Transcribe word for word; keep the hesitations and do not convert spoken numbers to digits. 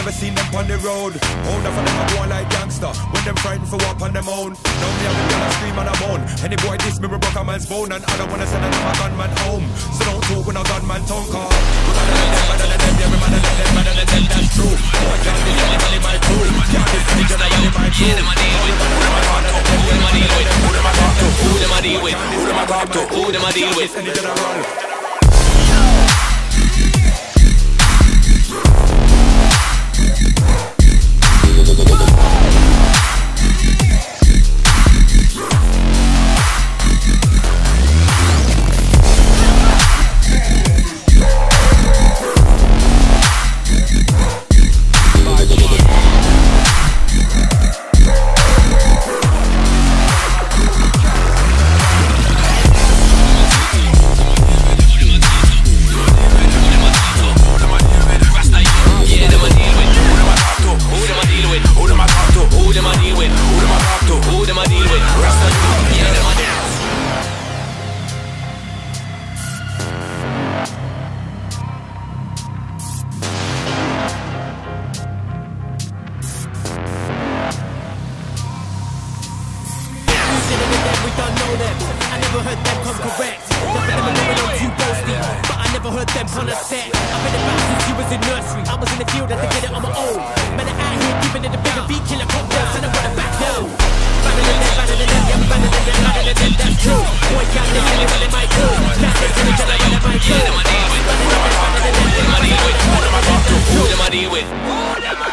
never seen them on the road. Hold up for them, I go on like gangster. When them frightened for walk on them own. Now me have them girl, I scream and I moan. Any boy diss me, we broke a man's bone. And I don't wanna send another gunman home. So don't talk when a gunman tongue call. We better than them, better than them, yeah, we better than them, better than them, that's true. Boy, can't this anybody my crew. Can't this anybody my crew. Who them I deal with? Who them I talk to? Who them I deal with? Who them I talk to? Who them I deal with? Any general. Who them I deal with?